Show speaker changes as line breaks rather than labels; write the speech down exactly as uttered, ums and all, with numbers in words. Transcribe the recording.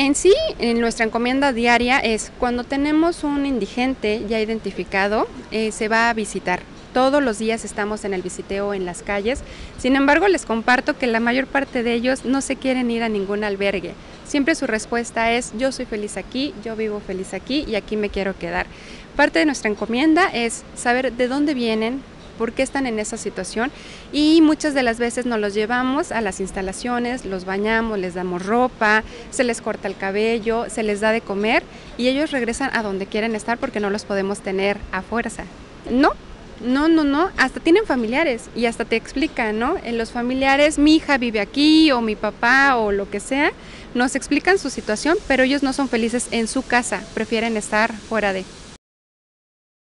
En sí, en nuestra encomienda diaria es cuando tenemos un indigente ya identificado, eh, se va a visitar. Todos los días estamos en el visiteo en las calles. Sin embargo, les comparto que la mayor parte de ellos no se quieren ir a ningún albergue. Siempre su respuesta es: yo soy feliz aquí, yo vivo feliz aquí y aquí me quiero quedar. Parte de nuestra encomienda es saber de dónde vienen, por qué están en esa situación, y muchas de las veces nos los llevamos a las instalaciones, los bañamos, les damos ropa, se les corta el cabello, se les da de comer y ellos regresan a donde quieren estar porque no los podemos tener a fuerza. No, no, no, no, hasta tienen familiares y hasta te explican, ¿no? En los familiares, mi hija vive aquí o mi papá o lo que sea, nos explican su situación, pero ellos no son felices en su casa, prefieren estar fuera de.